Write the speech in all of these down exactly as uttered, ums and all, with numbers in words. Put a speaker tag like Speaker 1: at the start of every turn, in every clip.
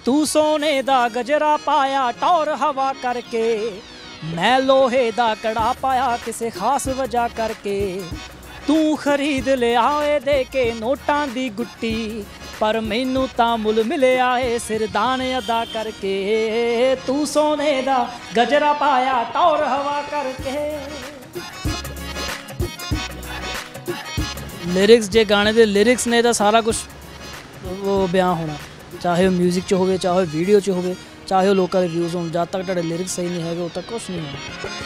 Speaker 1: तू सोने दा गजरा पाया टौर हवा करके, मैं लोहे दा कड़ा पाया किसी खास वजह करके। तू खरीद लिया ए दे के नोटां दी गुट्टी, पर मैनू तां मुल मिलिया है सिरदान अदा करके। तू सोने दा गजरा पाया टौर हवा करके। लिरिक्स जे गाने दे लिरिक्स ने तां सारा कुछ वो बयां होना, चाहे वो म्यूजिक च होवे, चाहे वीडियो च होवे, चाहे वो लोकल रिव्यूज़ होण। जद तक तुहाडे लिरिक्स सही नहीं है उद तक कुछ नहीं होना।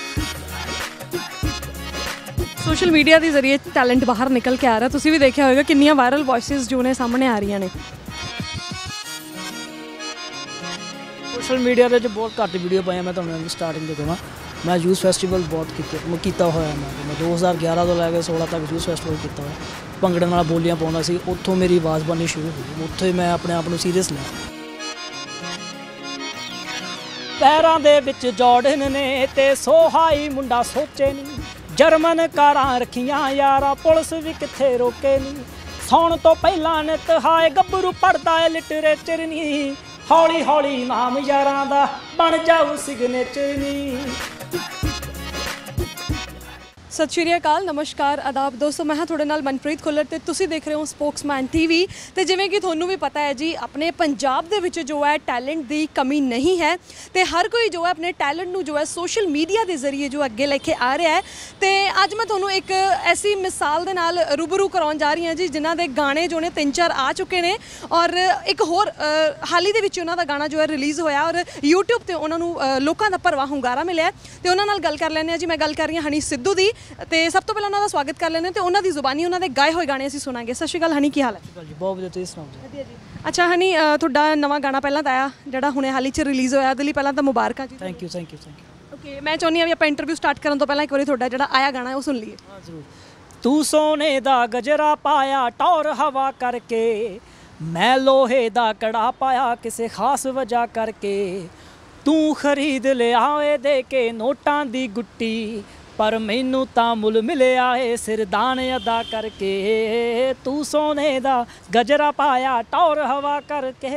Speaker 2: सोशल मीडिया के जरिए टैलेंट बाहर निकल के आ रहा, तुसीं भी देखा होगा कितनी वायरल वॉइसिस जो ने सामने आ रही ने।
Speaker 1: सोशल मीडिया के बहुत घट वीडियो पाई मैं तुहानूं स्टार्टिंग तो कहां, मैं यूथ फैसटीवल बहुत किया होया। मैं दो हज़ार ग्यारह तो लैके सोलह तक यूथ फैसटीवल किया होया, भंगड़े नाल बोलियां पाउंदा सी। उत्थों मेरी आवाज़ बननी शुरू हुई, उत्थों ही मैं अपने आप को सीरीयस लिया। पैरां दे विच जॉर्डन ने ते सोहाई मुंडा सोचे नहीं, जर्मन कारां रखियां यारा पुलिस भी किथे रोके नहीं। सौण तो पहला नित हाय गब्बरू पढ़दा है लिटरेचर नहीं, हौली हौली नाम यारां दा बन जाऊ सिग्नेचर नहीं।
Speaker 2: सत श्री अकाल, नमस्कार, आदाब दोस्तों, मैं हाँ थोड़े नाल मनप्रीत खुल्लर ते तुसी देख रहे हो स्पोक्समैन टीवी। तो जिवें कि थोनू भी पता है जी, अपने पंजाब दे विच जो है टैलेंट की कमी नहीं है, तो हर कोई जो है अपने टैलेंट नू जो है सोशल मीडिया के जरिए जो अगे लेके आ रहा है। तो अज मैं थोनू एक ऐसी मिसाल दे नाल रूबरू कराउण जा रही हाँ जी, जिन्हां दे गाने जो ने तीन चार आ चुके हैं, और एक होर हाल ही दे विच उन्हां दा गाना जो है रिलीज़ होया और यूट्यूब ते उन्हां नू लोकां दा भरवा हुंगारा मिलिया। तो उन्हां नाल गल कर लैंदे आ जी। मैं गल कर रही हाँ हनी सिद्धू दी। तो सब तो पहले उन्होंने स्वागत कर लेने, तो उन्होंने जुबानी उन्होंने गाए हुए गाने असीं सुनांगे। सत श्री अकाल हनी, की हाल है?
Speaker 1: जी बहुत वधिया, तुसीं सुणाओ जी।
Speaker 2: अच्छा हनी, तुहाडा नवा गाना पहला तो आया जिहड़ा हुणे हाल ही च रिलीज़ होया, ਉਹਦੇ ਲਈ ਪਹਿਲਾਂ ਤਾਂ ਮੁਬਾਰਕਾਂ जी।
Speaker 1: Thank you thank you thank you.
Speaker 2: Okay, मैं चाਹੁੰਦੀ ਹਾਂ ਵੀ ਆਪਾਂ ਇੰਟਰਵਿਊ ਸਟਾਰਟ ਕਰਨ ਤੋਂ ਪਹਿਲਾਂ ਇੱਕ ਵਾਰੀ ਤੁਹਾਡਾ ਜਿਹੜਾ ਆਇਆ ਗਾਣਾ ਉਹ ਸੁਣ ਲਈਏ।
Speaker 1: हाँ जरूर। तू सोने दा गजरा पाया टौर हवा करके, मैं लोहे दा कड़ा पाया किसी खास वजह करके। तू खरीद लिया ए दे के नोटां दी गुट्टी, पर मैनू तां मुल मिलिया है सिरदान अदा करके। तू सोने दा गजरा पाया टौर हवा करके।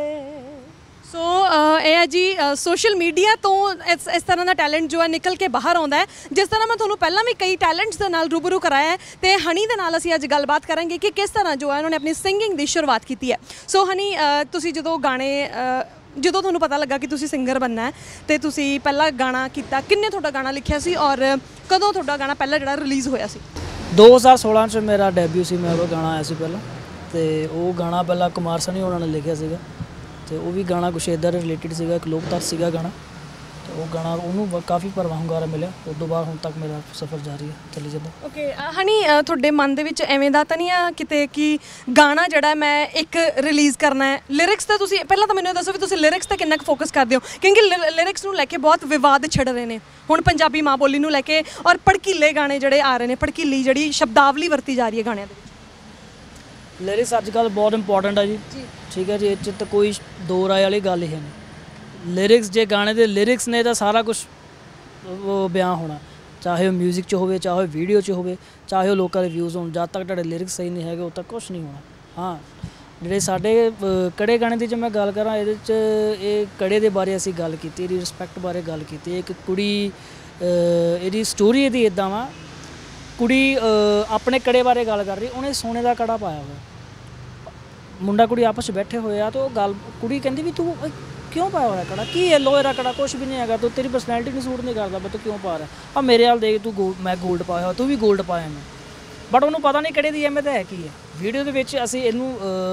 Speaker 2: सो ਇਹ ਹੈ ਜੀ सोशल मीडिया तो इस इस तरह का टैलेंट जो है निकल के बाहर आता है। जिस तरह मैं थोड़ा पहला भी कई टैलेंट्स के नाल रूबरू कराया है, तो हनी के नाल असीं अज गलबात करेंगे कि किस तरह जो है उन्होंने अपनी सिंगिंग की शुरुआत की है। सो हनी, तुसीं जदों गाने ਜਦੋਂ ਤੁਹਾਨੂੰ पता लगा कि ਤੁਸੀਂ ਸਿੰਗਰ बनना है, तो ਤੁਸੀਂ ਪਹਿਲਾ गाना ਕੀਤਾ, किन्ने ਤੁਹਾਡਾ गाना लिखिया सी और कदों ਤੁਹਾਡਾ गाना ਪਹਿਲਾ ਜਿਹੜਾ रिलीज़ होया सी?
Speaker 1: दो हज़ार सोलह च मेरा डेब्यू सी, मेरा गाना आया सी पहला। तो वो गाना पहला कुमार सनी उन्होंने लिखिया सीगा, तो वो भी गाना कुछ इधर रिलेटिड सीगा, एक लोक तत्त सीगा गाना। तो वो गाना उन्होंने काफ़ी भरवा हुंगारा मिले, उस तो बाद हुण तक मेरा सफ़र जारी है, चली जाता।
Speaker 2: ओके हनी, ਤੁਹਾਡੇ ਮਨ ਦੇ ਵਿੱਚ ਐਵੇਂ ਦਾ ਤਾਂ ਨਹੀਂ ਆ ਕਿਤੇ ਕਿ ਗਾਣਾ ਜਿਹੜਾ ਮੈਂ ਇੱਕ ਰਿਲੀਜ਼ ਕਰਨਾ ਹੈ? ਲਿਰਿਕਸ ਤਾਂ ਤੁਸੀਂ ਪਹਿਲਾਂ ਤਾਂ ਮੈਨੂੰ ਇਹ ਦੱਸੋ ਵੀ ਤੁਸੀਂ ਲਿਰਿਕਸ ਤੇ ਕਿੰਨਾ ਕੁ ਫੋਕਸ ਕਰਦੇ ਹੋ, ਕਿਉਂਕਿ ਲਿਰਿਕਸ ਨੂੰ ਲੈ ਕੇ ਬਹੁਤ ਵਿਵਾਦ ਛਿੜ ਰਹੇ ਨੇ ਹੁਣ ਪੰਜਾਬੀ ਮਾਂ ਬੋਲੀ ਨੂੰ ਲੈ ਕੇ, ਔਰ ਭੜਕੀਲੇ ਗਾਣੇ ਜਿਹੜੇ ਆ ਰਹੇ ਨੇ, ਭੜਕੀਲੀ ਜਿਹੜੀ ਸ਼ਬਦਾਵਲੀ ਵਰਤੀ ਜਾ ਰਹੀ ਹੈ ਗਾਣਿਆਂ ਦੇ ਵਿੱਚ।
Speaker 1: ਲਿਰਿਕਸ ਅੱਜ ਕੱਲ੍ਹ ਬਹੁਤ ਇੰਪੋਰਟੈਂਟ ਹੈ ਜੀ, ਠੀਕ ਹੈ ਜੀ, ਇਹ 'ਚ ਤਾਂ ਕੋਈ ਦੋ ਰਾਏ ਵਾਲੀ ਗੱਲ ਹੀ ਨਹੀਂ। लिरिक्स जे गाने दे लिरिक्स ने तां सारा कुछ वो बयां होना, चाहे वो म्यूजिक च होवे, चाहे वीडियो च होवे, चाहे वो लोकल रिव्यूज़ होण। जद तक तुहाडे लिरिक्स सही नहीं है उद तक कुछ नहीं होना। हाँ, ਜਿਹੜੇ ਸਾਡੇ ਕੜੇ ਗਾਣੇ ਦੀ ਜੇ ਮੈਂ ਗੱਲ ਕਰਾਂ, ਇਹਦੇ 'ਚ ਇਹ ਕੜੇ ਦੇ ਬਾਰੇ ਅਸੀਂ ਗੱਲ ਕੀਤੀ, ਇਹਦੀ ਰਿਸਪੈਕਟ ਬਾਰੇ ਗੱਲ ਕੀਤੀ। ਇੱਕ ਕੁੜੀ, ਇਹਦੀ ਸਟੋਰੀ ਇਹਦੀ ਇੱਦਾਂ ਵਾ, ਕੁੜੀ ਆਪਣੇ ਕੜੇ ਬਾਰੇ ਗੱਲ ਕਰ ਰਹੀ, ਉਹਨੇ ਸੋਨੇ ਦਾ ਕੜਾ ਪਾਇਆ ਹੋਇਆ, ਮੁੰਡਾ ਕੁੜੀ ਆਪਸ 'ਚ ਬੈਠੇ ਹੋਏ ਆ, ਤੇ ਉਹ ਗੱਲ ਕੁੜੀ ਕਹਿੰਦੀ ਵੀ ਤੂੰ क्यों पाया हुआ कड़ा, की है लोहे का कड़ा, कुछ भी नहीं है, तो तेरी परसनैलिटी नहीं सूट नहीं करता, तू क्यों पा रहा है? अब मेरे हाल देख, तू गोल्ड, मैं गोल्ड पाया तू भी गोल्ड पाया मैं, बट उन्होंने पता नहीं कड़े की अहमियत है की है। वीडियो के असी इनू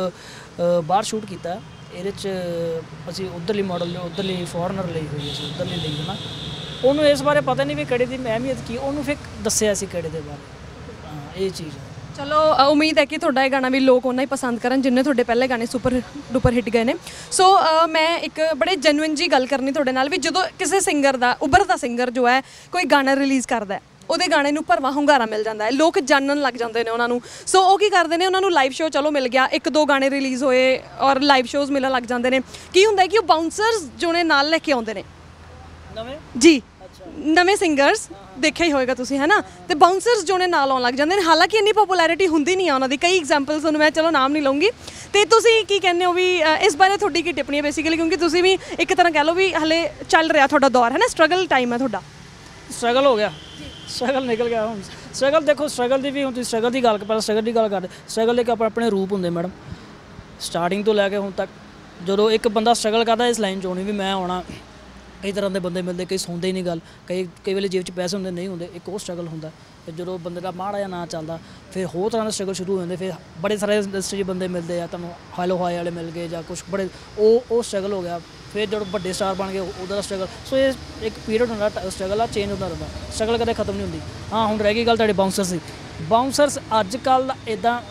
Speaker 1: बाहर शूट किया, ये असी उधरली मॉडल उधरली फॉरनर ली हुई है, उधरली ली है ना, उन्होंने इस बारे पता नहीं भी कड़े की अहमियत की, उन्होंने फिर दसिया कड़े के बारे। हाँ, ये चीज़ है।
Speaker 2: चलो उम्मीद है कि ਤੁਹਾਡਾ ਇਹ ਗਾਣਾ ਵੀ ਲੋਕ ਉਹਨਾਂ ਹੀ ਪਸੰਦ ਕਰਨ ਜਿੰਨੇ ਤੁਹਾਡੇ ਪਹਿਲੇ ਗਾਣੇ ਸੁਪਰ ਡੁਪਰ ਹਿੱਟ ਗਏ ਨੇ। ਸੋ ਮੈਂ ਇੱਕ ਬੜੇ ਜੈਨੂਇਨ ਜੀ ਗੱਲ ਕਰਨੀ ਤੁਹਾਡੇ ਨਾਲ ਵੀ ਜਦੋਂ ਕਿਸੇ ਸਿੰਗਰ ਦਾ ਉੱਭਰਦਾ ਸਿੰਗਰ ਜੋ ਹੈ ਕੋਈ ਗਾਣਾ ਰਿਲੀਜ਼ ਕਰਦਾ ਹੈ, ਉਹਦੇ ਗਾਣੇ ਨੂੰ ਭਰਵਾ ਹੁੰਗਾਰਾ ਮਿਲ ਜਾਂਦਾ ਹੈ, ਲੋਕ ਜਾਣਨ ਲੱਗ ਜਾਂਦੇ ਨੇ ਉਹਨਾਂ ਨੂੰ। ਸੋ ਉਹ ਕੀ ਕਰਦੇ ਨੇ, ਉਹਨਾਂ ਨੂੰ ਲਾਈਵ ਸ਼ੋਅ ਚਲੋ ਮਿਲ ਗਿਆ, ਇੱਕ ਦੋ ਗਾਣੇ ਰਿਲੀਜ਼ ਹੋਏ ਔਰ ਲਾਈਵ ਸ਼ੋਅਜ਼ ਮਿਲਣ ਲੱਗ ਜਾਂਦੇ ਨੇ। ਕੀ ਹੁੰਦਾ ਹੈ ਕਿ ਉਹ ਬਾਊਂਸਰਸ ਜੋ ਨੇ ਨਾਲ ਲੈ ਕੇ ਆਉਂਦੇ ਨੇ
Speaker 1: ਨਵੇਂ
Speaker 2: ਜੀ, ਨਵੇਂ ਸਿੰਗਰਸ ਦੇਖਿਆ ਹੀ ਹੋਏਗਾ ਤੁਸੀਂ ਹੈ ਨਾ, ਤੇ ਬਾਉਂਸਰਸ ਜੋ ਨੇ ਨਾਲ ਆਉਣ ਲੱਗ ਜਾਂਦੇ ਨੇ, ਹਾਲਾਂਕਿ ਇੰਨੀ ਪਪੂਲੈਰਿਟੀ ਹੁੰਦੀ ਨਹੀਂ ਆ ਉਹਨਾਂ ਦੀ। ਕਈ ਐਗਜ਼ਾਮਪਲਸ ਤੁਹਾਨੂੰ ਮੈਂ ਚਲੋ ਨਾਮ ਨਹੀਂ ਲਵਾਂਗੀ। ਤੇ ਤੁਸੀਂ ਕੀ ਕਹਿੰਦੇ ਹੋ ਵੀ ਅ, ਇਸ ਬਾਰੇ ਤੁਹਾਡੀ ਕੀ ਟਿੱਪਣੀ ਹੈ ਬੇਸਿਕਲੀ, ਕਿਉਂਕਿ ਤੁਸੀਂ ਵੀ ਇੱਕ ਤਰ੍ਹਾਂ ਕਹਿ ਲਓ ਵੀ ਹਲੇ ਚੱਲ ਰਿਹਾ ਤੁਹਾਡਾ ਦੌਰ ਹੈ ਨਾ, ਸਟਰਗਲ ਟਾਈਮ ਹੈ ਤੁਹਾਡਾ।
Speaker 1: ਸਟਰਗਲ ਹੋ ਗਿਆ, ਸਟਰਗਲ ਨਿਕਲ ਗਿਆ ਹੁਣ। ਸਟਰਗਲ ਦੇਖੋ, ਸਟਰਗਲ ਦੀ ਵੀ ਹੁਣ ਤੁਸੀਂ ਸਟਰਗਲ ਦੀ ਗੱਲ ਪਹਿਲਾਂ ਸਟਰਗਲ ਦੀ ਗੱਲ ਕਰਦੇ। ਸਟਰਗਲ ਦੇ ਇੱਕ ਆਪਣੇ ਆਪਣੇ ਰੂਪ ਹੁੰਦੇ ਮੈਡਮ, ਸਟਾਰਟਿੰਗ ਤੋਂ ਲੈ ਕੇ ਹੁਣ ਤੱਕ। ਜਦੋਂ ਇੱਕ ਬੰਦਾ ਸਟਰਗਲ ਕਰਦਾ ਇਸ ਲਾਈਨ 'ਚ ਆਉਣੀ ਵੀ ਮੈਂ ਆਉਣਾ, ਕਈ ਤਰ੍ਹਾਂ ਦੇ ਬੰਦੇ ਮਿਲਦੇ, ਕਈ ਸੁਣਦੇ ਹੀ ਨਹੀਂ ਗੱਲ, ਕਈ ਕਈ ਵੇਲੇ ਜੇਬ 'ਚ ਪੈਸੇ ਹੁੰਦੇ ਨਹੀਂ ਹੁੰਦੇ, ਇੱਕ ਉਹ ਸਟਰਗਲ ਹੁੰਦਾ। ਫਿਰ ਜਦੋਂ ਬੰਦੇ ਦਾ ਮਾੜਾ ਜਿਹਾ ਨਾ ਚੱਲਦਾ, ਫਿਰ ਹੋਰ ਤਰ੍ਹਾਂ ਦੇ ਸਟਰਗਲ ਸ਼ੁਰੂ ਹੋ ਜਾਂਦੇ। ਫਿਰ ਬੜੇ ਸਾਰੇ ਇੰਡਸਟਰੀ 'ਚ ਬੰਦੇ ਮਿਲਦੇ ਆ ਤੁਹਾਨੂੰ, ਹੈਲੋ ਹਾਈ ਵਾਲੇ ਮਿਲ ਗਏ ਜਾਂ ਕੁਛ ਬੜੇ, ਉਹ ਉਹ ਸਟਰਗਲ ਹੋ ਗਿਆ। ਫਿਰ ਜਦੋਂ ਵੱਡੇ ਸਟਾਰ ਬਣ ਗਏ ਉਹਦਾ ਦਾ ਸਟਰਗਲ। ਸੋ ਇਹ ਇੱਕ ਪੀਰੀਅਡ ਹੁੰਦਾ, ਸਟਰਗਲ ਆ, ਚੇਂਜ ਹੁੰਦਾ ਰਹਿੰਦਾ, ਸਟਰਗਲ ਕਦੇ ਖਤਮ ਨਹੀਂ ਹੁੰਦੀ। ਹਾਂ ਹੁਣ ਰਹਿ ਗਈ ਗੱਲ ਤੁਹਾਡੇ ਬਾਉਂਸਰਸ ਦੀ। ਬਾਉਂਸਰਸ ਅੱਜ ਕੱਲ੍ਹ ਇੱਦਾਂ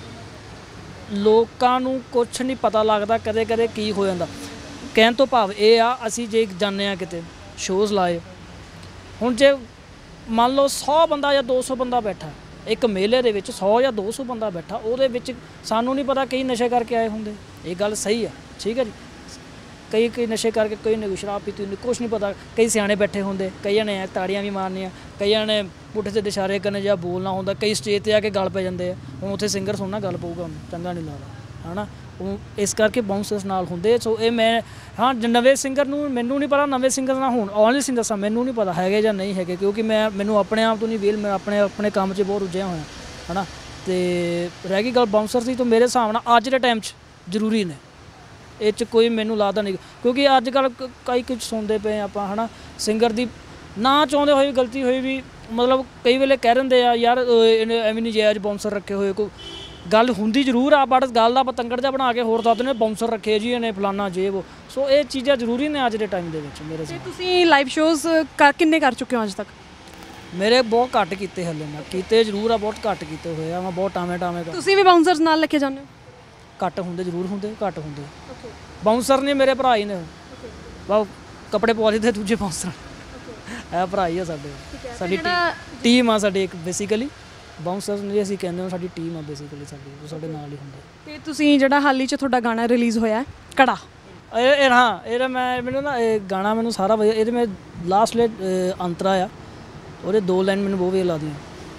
Speaker 1: ਲੋਕਾਂ ਨੂੰ ਕੁਛ ਨਹੀਂ ਪਤਾ ਲੱਗਦਾ ਕਦੇ ਕਦੇ ਕੀ ਹੋ ਜਾਂਦਾ। ਕਹਿਣ ਤੋਂ ਭਾਵ ਇਹ ਆ, ਅਸੀਂ ਜੇ ਜਾਂਦੇ ਹਾਂ ਕਿਤੇ ਸ਼ੋਜ਼ ਲਾਏ, ਹੁਣ ਜੇ ਮੰਨ ਲਓ ਸੌ ਬੰਦਾ ਜਾਂ ਦੋ ਸੌ ਬੰਦਾ ਬੈਠਾ ਇੱਕ ਮੇਲੇ ਦੇ ਵਿੱਚ, ਸੌ ਜਾਂ ਦੋ ਸੌ ਬੰਦਾ ਬੈਠਾ, ਉਹਦੇ ਵਿੱਚ ਸਾਨੂੰ ਨਹੀਂ ਪਤਾ ਕਈ ਨਸ਼ੇ ਕਰਕੇ ਆਏ ਹੁੰਦੇ। ਇਹ ਗੱਲ ਸਹੀ ਆ, ਠੀਕ ਹੈ ਜੀ। ਕਈ ਕਈ ਨਸ਼ੇ ਕਰਕੇ, ਕਈ ਨੇ ਸ਼ਰਾਬ ਪੀਤੀ ਹੁੰਦੀ, ਕੁਛ ਨਹੀਂ ਪਤਾ। ਕਈ ਸਿਆਣੇ ਬੈਠੇ ਹੁੰਦੇ, ਕਈਆਂ ਨੇ ਤਾੜੀਆਂ ਵੀ ਮਾਰਨੀਆਂ, ਕਈਆਂ ਨੇ ਪੁੱਠੇ ਸਿੱਧੇ ਇਸ਼ਾਰੇ ਕਰਨੇ ਜਾਂ ਬੋਲਣਾ ਹੁੰਦਾ, ਕਈ ਸਟੇਜ 'ਤੇ ਆ ਕੇ ਗੱਲ ਪੈ ਜਾਂਦੇ ਆ। ਹੁਣ ਉੱਥੇ ਸਿੰਗਰ ਸੁਣਨਾ ਗੱਲ ਪਊਗਾ, ਚੰਗਾ ਨਹੀਂ ਲੱਗਦਾ ਹੈ ਨਾ। ਉਹ ਇਸ ਕਰਕੇ ਬਾਉਂਸਰਸ ਨਾਲ ਹੁੰਦੇ। ਸੋ ਇਹ ਮੈਂ ਹਾਂ ਨਵੇਂ ਸਿੰਗਰ ਨੂੰ ਮੈਨੂੰ ਨਹੀਂ ਪਤਾ, ਨਵੇਂ ਸਿੰਗਰ ਨਾਲ ਹੁਣ ਆਉਣ ਵਾਲੇ ਸਿੰਗਰ ਮੈਨੂੰ ਨਹੀਂ ਪਤਾ ਹੈਗੇ ਜਾਂ ਨਹੀਂ ਹੈਗੇ, ਕਿਉਂਕਿ ਮੈਂ ਮੈਨੂੰ ਆਪਣੇ ਆਪ ਤੋਂ ਨਹੀਂ ਵੇਲ, ਮੈਂ ਆਪਣੇ ਆਪਣੇ ਕੰਮ 'ਚ ਬਹੁਤ ਰੁੱਝਿਆ ਹੋਇਆ ਹੈ ਨਾ। ਅਤੇ ਰਹਿ ਗਈ ਗੱਲ ਬਾਉਂਸਰਸ ਦੀ, ਤਾਂ ਮੇਰੇ ਹਿਸਾਬ ਨਾਲ ਅੱਜ ਦੇ ਟਾਈਮ 'ਚ ਜ਼ਰੂਰੀ ਨੇ। ਇਹ 'ਚ ਕੋਈ ਮੈਨੂੰ ਲੱਗਦਾ ਨਹੀਂ, ਕਿਉਂਕਿ ਅੱਜ ਕੱਲ੍ਹ ਕਈ ਕੁਝ ਸੁਣਦੇ ਪਏ ਆਪਾਂ ਹੈ ਨਾ, ਸਿੰਗਰ ਦੀ ਨਾ ਚਾਹੁੰਦੇ ਹੋਏ ਗਲਤੀ ਹੋਈ ਵੀ, ਮਤਲਬ ਕਈ ਵੇਲੇ ਕਹਿ ਦਿੰਦੇ ਆ ਯਾਰ ਇਹਨੇ ਐਵੇਂ ਨਹੀਂ ਜਾਇਜ਼ ਬਾਉਂਸਰ ਰੱਖੇ ਹੋਏ। ਕੋਈ ਗੱਲ ਹੁੰਦੀ ਜ਼ਰੂਰ ਆ, ਬਟ ਗੱਲ ਦਾ ਪਤੰਗੜ ਜਿਹਾ ਬਣਾ ਕੇ ਹੋਰ ਦੱਸਦੇ ਨੇ ਬਾਉਂਸਰ ਰੱਖੇ ਜੀ ਇਹਨੇ ਫਲਾਨਾ ਜੇ ਉਹ। ਸੋ ਇਹ ਚੀਜ਼ਾਂ ਜ਼ਰੂਰੀ ਨੇ ਅੱਜ ਦੇ ਟਾਈਮ ਦੇ ਵਿੱਚ ਮੇਰੇ ਹਿਸਾਬ।
Speaker 2: ਤੁਸੀਂ ਲਾਈਵ ਸ਼ੋਜ਼ ਕਿੰਨੇ ਕਰ ਚੁੱਕੇ ਹੋ ਅੱਜ ਤੱਕ?
Speaker 1: ਮੇਰੇ ਬਹੁਤ ਘੱਟ ਕੀਤੇ ਹਲੇ, ਮੈਂ ਕੀਤੇ ਜ਼ਰੂਰ ਆ, ਬਹੁਤ ਘੱਟ ਕੀਤੇ ਹੋਏ ਆ ਮੈਂ, ਬਹੁਤ ਟਾਵੇਂ ਟਾਵੇਂ ਕਰ।
Speaker 2: ਤੁਸੀਂ ਵੀ ਬਾਉਂਸਰਸ ਨਾਲ ਰੱਖੇ ਜਾਂਦੇ ਹੋ?
Speaker 1: ਘੱਟ ਹੁੰਦੇ ਜ਼ਰੂਰ ਹੁੰਦੇ, ਘੱਟ ਹੁੰਦੇ। ਬਾਉਂਸਰ ਨੇ ਮੇਰੇ ਭਰਾ ਹੀ ਨੇ, ਬਾ ਕੱਪੜੇ ਪਵਾ ਦਿੱਤੇ ਦੂਜੇ ਬਾਉਂਸਰ। ਇਹ ਭਰਾ ਹੀ ਆ ਸਾਡੇ, ਸਾਡੀ ਟੀਮ ਆ ਸਾਡੀ ਇੱਕ ਬੇਸਿਕਲੀ। ਬਾਉਂਸਰਸ ਨੇ ਅਸੀਂ ਕਹਿੰਦੇ ਹਾਂ, ਸਾਡੀ ਟੀਮ ਆ ਬੇਸਿਕਲੀ ਸਾਡੀ, ਉਹ ਸਾਡੇ ਨਾਲ ਹੀ ਹੁੰਦੇ।
Speaker 2: ਤੇ ਤੁਸੀਂ ਜਿਹੜਾ ਹਾਲ ਹੀ 'ਚ ਤੁਹਾਡਾ ਗਾਣਾ ਰਿਲੀਜ਼ ਹੋਇਆ ਕੜਾ,
Speaker 1: ਇਹ ਹਾਂ ਇਹਦਾ ਮੈਂ ਮੈਨੂੰ ਨਾ ਇਹ ਗਾਣਾ ਮੈਨੂੰ ਸਾਰਾ ਵਧੀਆ, ਇਹਦੇ ਮੈਂ ਲਾਸਟ ਲੇ ਅੰਤਰਾ ਆ, ਉਹਦੇ ਦੋ ਲਾਈਨ ਮੈਨੂੰ ਬਹੁਤ ਵਧੀਆ ਲੱਗਦੀਆਂ।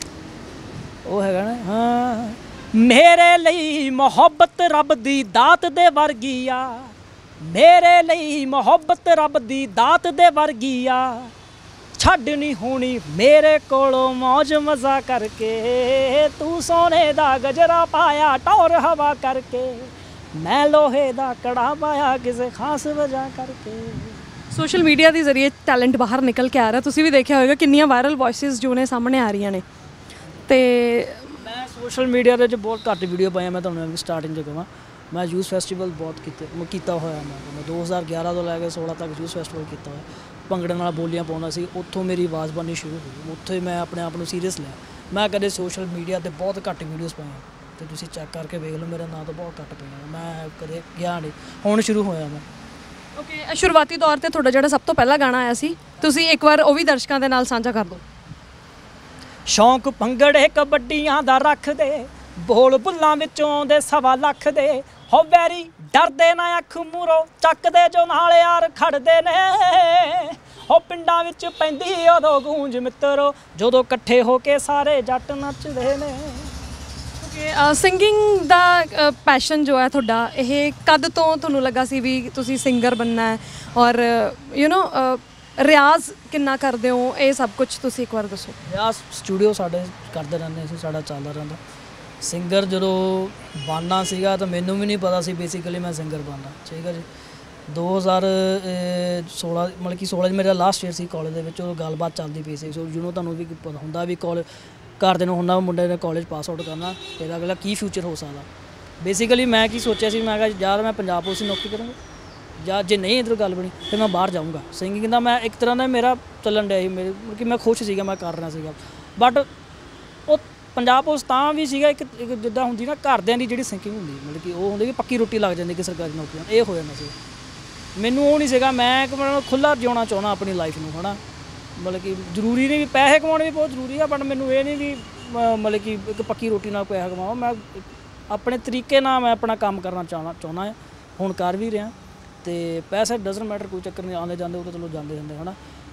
Speaker 1: ਉਹ ਹੈਗਾ ਨਾ, ਹਾਂ ਮੇਰੇ ਲਈ ਮੁਹੱਬਤ ਰੱਬ ਦੀ ਦਾਤ ਦੇ ਵਰਗੀ ਆ, ਮੇਰੇ ਲਈ ਮੁਹੱਬਤ ਰੱਬ ਦੀ ਦਾਤ ਦੇ ਵਰਗੀ ਆ, ਛੱਡ ਨਹੀਂ ਹੋਣੀ ਮੇਰੇ ਕੋਲੋਂ ਮੌਜ ਮਜ਼ਾ ਕਰਕੇ, ਤੂੰ ਸੋਨੇ ਦਾ ਗਜਰਾ ਪਾਇਆ ਟੌਰ ਹਵਾ ਕਰਕੇ, ਮੈਂ ਲੋਹੇ ਦਾ ਕੜਾ ਪਾਇਆ ਕਿਸੇ ਖਾਸ ਵਜ੍ਹਾ ਕਰਕੇ।
Speaker 2: ਸੋਸ਼ਲ ਮੀਡੀਆ ਦੇ ਜ਼ਰੀਏ ਟੈਲੈਂਟ ਬਾਹਰ ਨਿਕਲ ਕੇ ਆ ਰਿਹਾ, ਤੁਸੀਂ ਵੀ ਦੇਖਿਆ ਹੋਵੇਗਾ ਕਿੰਨੀਆਂ ਵਾਇਰਲ ਵੌਇਸਿਸ ਜੋ ਨੇ ਸਾਹਮਣੇ ਆ ਰਹੀਆਂ ਨੇ। ਤੇ
Speaker 1: ਮੈਂ ਸੋਸ਼ਲ ਮੀਡੀਆ ਦੇ ਵਿੱਚ ਬਹੁਤ ਘੱਟ ਵੀਡੀਓ ਪਾਈਆਂ, ਮੈਂ ਤੁਹਾਨੂੰ ਸਟਾਰਟਿੰਗ 'ਚ ਕਹਾਂ। ਮੈਂ ਯੂਥ ਫੈਸਟੀਵਲ ਬਹੁਤ ਕੀਤੇ, ਮੈਂ ਕੀਤਾ ਹੋਇਆ। ਮੈਂ ਮੈਂ ਦੋ ਹਜ਼ਾਰ ਗਿਆਰਾਂ ਤੋਂ ਲੈ ਕੇ ਸੋਲਾਂ ਤੱਕ ਯੂਥ ਫੈਸਟੀਵਲ ਕੀਤਾ ਹੋਇਆ। ਭੰਗੜੇ ਨਾਲ ਬੋਲੀਆਂ ਪਾਉਂਦਾ ਸੀ, ਉੱਥੋਂ ਮੇਰੀ ਆਵਾਜ਼ ਬਣਨੀ ਸ਼ੁਰੂ ਹੋਈ, ਉੱਥੋਂ ਹੀ ਮੈਂ ਆਪਣੇ ਆਪ ਨੂੰ ਸੀਰੀਅਸ ਲਿਆ। ਮੈਂ ਕਦੇ ਸੋਸ਼ਲ ਮੀਡੀਆ 'ਤੇ ਬਹੁਤ ਘੱਟ ਵੀਡੀਓਜ਼ ਪਾਈਆਂ, ਅਤੇ ਤੁਸੀਂ ਚੈੱਕ ਕਰਕੇ ਵੇਖ ਲਓ ਮੇਰੇ ਨਾਂ ਤੋਂ ਬਹੁਤ ਘੱਟ ਪਈਆਂ, ਮੈਂ ਕਦੇ ਗਿਆ ਨਹੀਂ, ਹੁਣ ਸ਼ੁਰੂ ਹੋਇਆ ਮੈਂ।
Speaker 2: ਓਕੇ, ਸ਼ੁਰੂਆਤੀ ਦੌਰ 'ਤੇ ਤੁਹਾਡਾ ਜਿਹੜਾ ਸਭ ਤੋਂ ਪਹਿਲਾ ਗਾਣਾ ਆਇਆ ਸੀ, ਤੁਸੀਂ ਇੱਕ ਵਾਰ ਉਹ ਵੀ ਦਰਸ਼ਕਾਂ ਦੇ ਨਾਲ ਸਾਂਝਾ ਕਰ ਦਿਓ।
Speaker 1: ਸ਼ੌਂਕ ਭੰਗੜੇ ਕਬੱਡੀਆਂ ਦਾ ਰੱਖਦੇ, ਬੋਲ ਬੁੱਲਾਂ ਵਿੱਚੋਂ ਦੇ ਸਵਾ ਲੱਖ ਦੇ, ਹੋ ਵੈਰੀ ਡਰਦੇ ਨਾ ਅੱਖ ਮੂਰੋਂ ਚੱਕਦੇ ਜੋ ਨਾਲ ਯਾਰ ਖੜਦੇ ਨੇ, ਹੋ ਪਿੰਡਾਂ ਵਿੱਚ ਪੈਂਦੀ ਉਦੋਂ ਗੂੰਜ ਮਿੱਤਰੋ, ਜਦੋਂ ਇਕੱਠੇ ਹੋ ਕੇ ਸਾਰੇ ਜੱਟ ਨੱਚਦੇ ਨੇ।
Speaker 2: ਓਕੇ, ਸਿੰਗਿੰਗ ਦਾ ਪੈਸ਼ਨ ਜੋ ਹੈ ਤੁਹਾਡਾ, ਇਹ ਕਦ ਤੋਂ ਤੁਹਾਨੂੰ ਲੱਗਾ ਸੀ ਵੀ ਤੁਸੀਂ ਸਿੰਗਰ ਬਣਨਾ ਹੈ, ਔਰ ਯੂ ਨੋ ਰਿਆਜ਼ ਕਿੰਨਾ ਕਰਦੇ ਹੋ, ਇਹ ਸਭ ਕੁਝ ਤੁਸੀਂ ਇੱਕ ਵਾਰ ਦੱਸੋ।
Speaker 1: ਰਿਆਜ਼ ਸਟੂਡੀਓ ਸਾਡੇ ਕਰਦੇ ਰਹਿੰਦੇ ਸੀ, ਸਾਡਾ ਚੱਲਦਾ ਰਹਿੰਦਾ। ਸਿੰਗਰ ਜਦੋਂ ਬਣਨਾ ਸੀਗਾ ਤਾਂ ਮੈਨੂੰ ਵੀ ਨਹੀਂ ਪਤਾ ਸੀ ਬੇਸਿਕਲੀ ਮੈਂ ਸਿੰਗਰ ਬਣਨਾ, ਠੀਕ ਹੈ ਜੀ। ਦੋ ਹਜ਼ਾਰ ਸੋਲਾਂ ਮਤਲਬ ਕਿ ਸੋਲਾਂ 'ਚ ਮੇਰਾ ਲਾਸਟ ਈਅਰ ਸੀ ਕਾਲਜ ਦੇ ਵਿੱਚ, ਉਹ ਗੱਲਬਾਤ ਚੱਲਦੀ ਪਈ ਸੀ। ਸੋ ਜਿਹਨੂੰ ਤੁਹਾਨੂੰ ਵੀ ਪਤਾ ਹੁੰਦਾ ਵੀ ਕਾਲਜ ਘਰਦਿਆਂ ਨੂੰ ਹੁੰਦਾ ਮੁੰਡੇ ਨੇ ਕਾਲਜ ਪਾਸ ਆਊਟ ਕਰਨਾ, ਇਹਦਾ ਅਗਲਾ ਕੀ ਫਿਊਚਰ ਹੋ ਸਕਦਾ। ਬੇਸਿਕਲੀ ਮੈਂ ਕੀ ਸੋਚਿਆ ਸੀ, ਮੈਂ ਕਿਹਾ ਜਾਂ ਮੈਂ ਪੰਜਾਬ ਪੁਲਿਸ ਦੀ ਨੌਕਰੀ ਕਰਾਂਗਾ, ਜਾਂ ਜੇ ਨਹੀਂ ਇੱਧਰ ਗੱਲ ਬਣੀ ਫਿਰ ਮੈਂ ਬਾਹਰ ਜਾਊਂਗਾ। ਸਿੰਗਿੰਗ ਦਾ ਮੈਂ ਇੱਕ ਤਰ੍ਹਾਂ ਦਾ ਮੇਰਾ ਚੱਲਣ ਡਿਆ ਸੀ, ਮੇਰੇ ਮਤਲਬ ਕਿ ਮੈਂ ਖੁਸ਼ ਸੀਗਾ, ਮੈਂ ਕਰ ਰਿਹਾ ਸੀਗਾ। ਬਟ ਉਹ ਪੰਜਾਬ ਪੁਲਿਸ ਤਾਂ ਵੀ ਸੀਗਾ ਇੱਕ ਇੱਕ ਜਿੱਦਾਂ ਹੁੰਦੀ ਨਾ ਘਰਦਿਆਂ ਦੀ ਜਿਹੜੀ ਸਿੰਕਿੰਗ ਹੁੰਦੀ, ਮਤਲਬ ਕਿ ਉਹ ਹੁੰਦੀ ਕਿ ਪੱਕੀ ਰੋਟੀ ਲੱਗ ਜਾਂਦੀ ਕਿ ਸਰਕਾਰੀ ਨੌਕਰੀਆਂ, ਇਹ ਹੋ ਜਾਂਦਾ ਸੀ। ਮੈਨੂੰ ਉਹ ਨਹੀਂ ਸੀਗਾ, ਮੈਂ ਇੱਕ ਮਤਲਬ ਖੁੱਲ੍ਹਾ ਜਿਉਣਾ ਚਾਹੁੰਦਾ ਆਪਣੀ ਲਾਈਫ ਨੂੰ, ਹੈ ਨਾ। ਮਤਲਬ ਕਿ ਜ਼ਰੂਰੀ ਨਹੀਂ ਵੀ ਪੈਸੇ ਕਮਾਉਣੇ ਵੀ ਬਹੁਤ ਜ਼ਰੂਰੀ ਆ, ਬਟ ਮੈਨੂੰ ਇਹ ਨਹੀਂ ਵੀ ਮਤਲਬ ਕਿ ਇੱਕ ਪੱਕੀ ਰੋਟੀ ਨਾਲ ਪੈਸਾ ਕਮਾਵਾਂ। ਮੈਂ ਆਪਣੇ ਤਰੀਕੇ ਨਾਲ ਮੈਂ ਆਪਣਾ ਕੰਮ ਕਰਨਾ ਚਾਹੁੰਦਾ ਚਾਹੁੰਦਾ ਹਾਂ, ਹੁਣ ਕਰ ਵੀ ਰਿਹਾ। ਅਤੇ ਪੈਸੇ ਡਜ਼ਨਟ ਮੈਟਰ, ਕੋਈ ਚੱਕਰ ਨਹੀਂ, ਆਉਂਦੇ ਜਾਂਦੇ ਉਹ ਤਾਂ ਚਲੋ ਜਾਂਦੇ ਜਾਂਦੇ ਹੈ ਨਾ।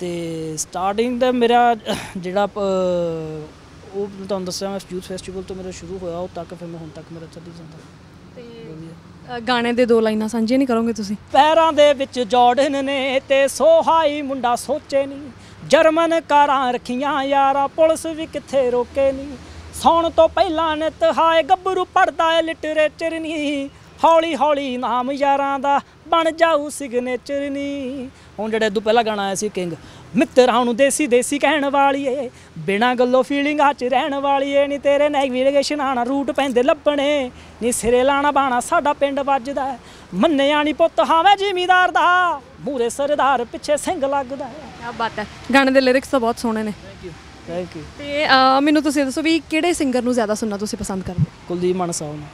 Speaker 1: ਤੇ ਸਟਾਰਟਿੰਗ ਦਾ ਮੇਰਾ ਜਿਹੜਾ ਪ- ਉਹ ਤੁਹਾਨੂੰ ਦੱਸਿਆ ਮੈਂ ਯੂਥ ਫੈਸਟੀਵਲ ਤੋਂ ਮੇਰਾ ਸ਼ੁਰੂ ਹੋਇਆ ਉਹ ਤੱਕ ਫਿਰ ਮੈਂ ਹੁਣ ਤੱਕ ਮੇਰਾ ਚੱਲੀ ਜਾਂਦਾ
Speaker 2: ਤੇ
Speaker 1: ਵਧੀਆ।
Speaker 2: ਅ, ਗਾਣੇ ਦੇ ਦੋ ਲਾਈਨਾਂ ਸਾਂਝੀਆਂ ਨਹੀਂ ਕਰੋਗੇ ਤੁਸੀਂ?
Speaker 1: ਪੈਰਾਂ ਦੇ ਵਿੱਚ ਜਾਰਡਨ ਨੇ ਤੇ ਸੋਹਾਈ ਮੁੰਡਾ ਸੋਚੇ ਨਹੀਂ ਜਰਮਨ ਕਾਰਾਂ ਰੱਖੀਆਂ ਯਾਰਾ ਪੁਲਿਸ ਵੀ ਕਿੱਥੇ ਰੋਕੇ ਨਹੀਂ ਸੌਣ ਤੋਂ ਪਹਿਲਾਂ ਨਿਤ ਹਾਏ ਗੱਭਰੂ ਪੜਦਾ ਏ ਲਿਟਰੇਚਰ ਨਹੀਂ ਹੌਲੀ ਹੌਲੀ ਨਾਮ ਯਾਰਾਂ ਦਾ ਬਣ ਜਾਊ ਸਿਗਨੇਚਰ ਨਹੀਂ। ਹੁਣ ਜਿਹੜਾ ਇਦੋਂ ਪਹਿਲਾਂ ਗਾਣਾ ਆਇਆ ਸੀ ਕਿੰਗ ਮਿੱਤਰਾਂ ਨੂੰ ਦੇਸੀ ਦੇਸੀ ਕਹਿਣ ਵਾਲੀ ਏ ਬਿਨਾਂ ਗੱਲੋਂ ਫੀਲਿੰਗਾਂ 'ਚ ਰਹਿਣ ਵਾਲੀ ਏ ਨੀ ਤੇਰੇ ਨੈਵੀਗੇਸ਼ਨਾਂ ਨਾਲ ਰੂਟ ਪੈਂਦੇ ਲੱਭਣੇ ਨੀ ਸਿਰੇ ਲਾਣਾ ਬਾਣਾ ਸਾਡਾ ਪਿੰਡ ਵੱਜਦਾ ਮੰਨਿਆ ਨੀ ਪੁੱਤ ਹਾਵੇਂ ਜ਼ਿਮੀਦਾਰ ਦਾ ਮੂਰੇ ਸਰਦਾਰ ਪਿੱਛੇ ਸਿੰਘ ਲੱਗਦਾ।
Speaker 2: ਕਿਆ ਬਾਤ ਹੈ, ਗਾਣੇ ਦੇ ਲਿਰਿਕਸ ਤਾਂ ਬਹੁਤ ਸੋਹਣੇ ਨੇ।
Speaker 1: Thank you thank you.
Speaker 2: ਤੇ ਅ, ਮੈਨੂੰ ਤੁਸੀਂ ਦੱਸੋ ਵੀ ਕਿਹੜੇ ਸਿੰਗਰ ਨੂੰ ਜ਼ਿਆਦਾ ਸੁਣਨਾ ਤੁਸੀਂ ਪਸੰਦ ਕਰਦੇ?
Speaker 1: ਕੁਲਦੀਪ ਮਾਨਸਾ ਸਾਹਿਬ ਨੂੰ।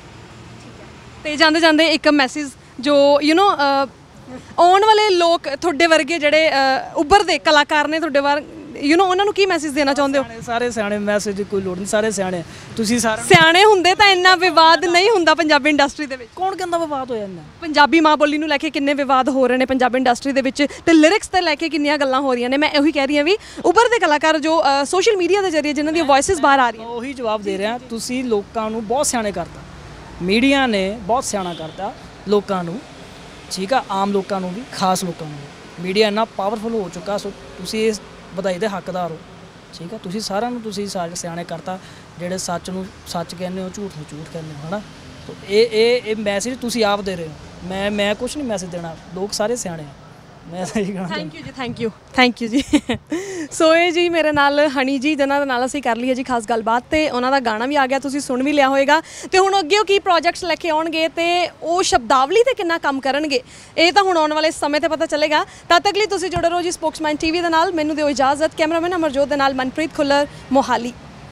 Speaker 2: ਤੇ ਜਾਂਦੇ ਜਾਂਦੇ ਇੱਕ ਮੈਸੇਜ ਜੋ ਯੂ نو ਆਉਣ ਵਾਲੇ ਲੋਕ ਤੁਹਾਡੇ ਵਰਗੇ ਜਿਹੜੇ ਅ, ਉੱਭਰਦੇ ਕਲਾਕਾਰ ਨੇ ਤੁਹਾਡੇ ਵਰ ਯੂ نو ਉਹਨਾਂ ਨੂੰ ਕੀ ਮੈਸੇਜ ਦੇਣਾ ਚਾਹੁੰਦੇ ਹੋ?
Speaker 1: ਸਾਰੇ- ਸਾਰੇ ਸਿਆਣੇ ਮੈਸੇਜ ਦੀ ਕੋਈ ਲੋੜ ਨਹੀਂ ਸਾਰੇ ਸਿਆਣੇ ਆ। ਤੁਸੀਂ ਸਾਰੇ
Speaker 2: ਸਿਆਣੇ ਹੁੰਦੇ ਤਾਂ ਇੰਨਾ ਵਿਵਾਦ ਨਹੀਂ ਹੁੰਦਾ ਪੰਜਾਬੀ ਇੰਡਸਟਰੀ ਦੇ ਵਿੱਚ।
Speaker 1: ਕੌਣ ਕਹਿੰਦਾ ਵਿਵਾਦ ਹੋ ਜਾਂਦਾ
Speaker 2: ਪੰਜਾਬੀ ਮਾਂ ਬੋਲੀ ਨੂੰ ਲੈ ਕੇ ਕਿੰਨੇ ਵਿਵਾਦ ਹੋ ਰਹੇ ਨੇ ਪੰਜਾਬੀ ਇੰਡਸਟਰੀ ਦੇ ਵਿੱਚ ਤੇ ਲਿਰਿਕਸ ਤੇ ਲੈ ਕੇ ਕਿੰਨੀਆਂ ਗੱਲਾਂ ਹੋ ਰਹੀਆਂ ਨੇ। ਮੈਂ ਉਹੀ ਕਹਿ ਰਹੀ ਹਾਂ ਵੀ ਉੱਭਰਦੇ ਕਲਾਕਾਰ ਜੋ ਸੋਸ਼ਲ ਮੀਡੀਆ ਦੇ ਜ਼ਰੀਏ ਜਿਨ੍ਹਾਂ ਦੀਆਂ ਵੌਇਸਿਸ ਬਾਹਰ ਆ ਰਹੀਆਂ।
Speaker 1: ਉਹੀ ਜਵਾਬ ਦੇ ਰਿਹਾ ਤੁਸੀਂ ਲੋਕਾਂ ਨੂੰ ਬਹੁਤ ਸਿਆਣੇ ਕਰਤਾ ਮੀਡੀਆ ਨੇ ਬਹੁਤ ਸਿਆਣਾ ਕਰਤਾ ਲੋਕਾਂ ਨੂੰ ਠੀਕ ਆ ਆਮ ਲੋਕਾਂ ਨੂੰ ਵੀ ਖਾਸ ਲੋਕਾਂ ਨੂੰ ਵੀ ਮੀਡੀਆ ਇੰਨਾ ਪਾਵਰਫੁਲ ਹੋ ਚੁੱਕਾ ਸੋ ਤੁਸੀਂ ਇਸ ਵਧਾਈ ਦੇ ਹੱਕਦਾਰ ਹੋ ਠੀਕ ਆ ਤੁਸੀਂ ਸਾਰਿਆਂ ਨੂੰ ਤੁਸੀਂ ਸਾਰੇ ਸਿਆਣੇ ਕਰਤਾ ਜਿਹੜੇ ਸੱਚ ਨੂੰ ਸੱਚ ਕਹਿੰਦੇ ਹੋ ਝੂਠ ਨੂੰ ਝੂਠ ਕਹਿੰਦੇ ਹੋ ਹਨਾ ਤੋ ਇਹ ਇਹ ਇਹ ਮੈਸੇਜ ਤੁਸੀਂ ਆਪ ਦੇ ਰਹੇ ਹੋ ਮੈਂ ਮੈਂ ਕੁਝ ਨਹੀਂ ਮੈਸੇਜ ਦੇਣਾ ਲੋਕ ਸਾਰੇ ਸਿਆਣੇ ਆ ਮੈਂ ਤਾਂ ਇਹ ਕਹਿਣਾ
Speaker 2: ਥੈਂਕ ਯੂ ਜੀ ਥੈਂਕ ਯੂ ਥੈਂਕ ਯੂ ਜੀ। ਸੋ ਇਹ ਜੀ ਮੇਰੇ ਨਾਲ ਹਨੀ ਜੀ ਜਿਨ੍ਹਾਂ ਦੇ ਨਾਲ ਅਸੀਂ ਕਰ ਲਈ ਹੈ ਜੀ ਖਾਸ ਗੱਲਬਾਤ ਤੇ ਉਹਨਾਂ ਦਾ ਗਾਣਾ ਵੀ ਆ ਗਿਆ ਤੁਸੀਂ ਸੁਣ ਵੀ ਲਿਆ ਹੋਵੇਗਾ ਤੇ ਹੁਣ ਅੱਗੇ ਉਹ ਕੀ ਪ੍ਰੋਜੈਕਟਸ ਲੈ ਕੇ ਆਉਣਗੇ ਤੇ ਉਹ ਸ਼ਬਦਾਵਲੀ ਤੇ ਕਿੰਨਾ ਕੰਮ ਕਰਨਗੇ ਇਹ ਤਾਂ ਹੁਣ ਆਉਣ ਵਾਲੇ ਸਮੇਂ ਤੇ ਪਤਾ ਚੱਲੇਗਾ। ਤਦ ਤੱਕ ਲਈ ਤੁਸੀਂ ਜੁੜੇ ਰਹੋ ਜੀ ਸਪੋਕਸਮੈਨ ਟੀਵੀ ਦੇ ਨਾਲ। ਮੈਨੂੰ ਦਿਓ ਇਜਾਜ਼ਤ। ਕੈਮਰਾਮੈਨ ਅਮਰਜੋਤ ਦੇ ਨਾਲ ਮਨਪ੍ਰੀਤ ਖੁੱਲਰ ਮੋਹਾਲੀ।